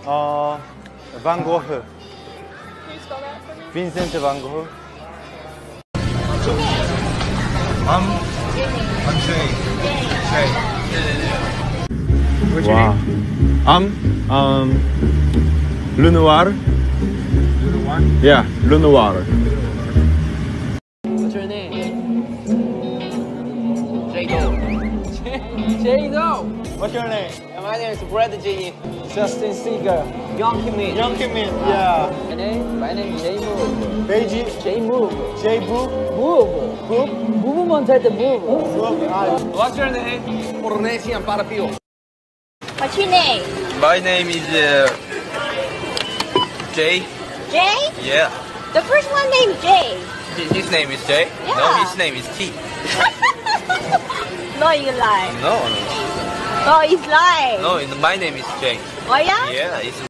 Van Gogh. Can you spell that for me? Vincent Van Gogh. What's your name? I'm Jay. Jay. What's your Wow. name? Le Noir. You the one? Yeah, Le Noir. What's your name? J-Do. J-Do. What's your name? My name is Brad G. Justin Seeger. Young Kim. Young Kimin. Yeah. My name is J-Move. Beiji. J-Move. J Boop. Move. Boop. Move만 할때 move. Boop. What's your name? Polynesian Parapio. What's your name? My name is Jay. Jay? Yeah. The first one named Jay. His name is Jay? Yeah. No, his name is T. No, you lie. No, Oh, he's lying. no, my name is Jay. Oh, yeah? Yeah, it's